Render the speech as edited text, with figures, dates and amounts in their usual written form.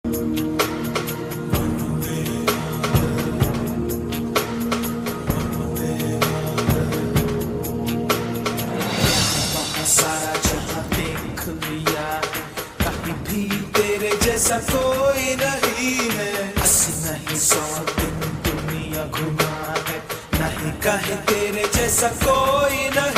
सारा जहां देख लिया, कहीं भी तेरे जैसा कोई नहीं है। 80 नहीं 100 दिन दुनिया घुमा है, नहीं कहीं तेरे जैसा कोई नहीं।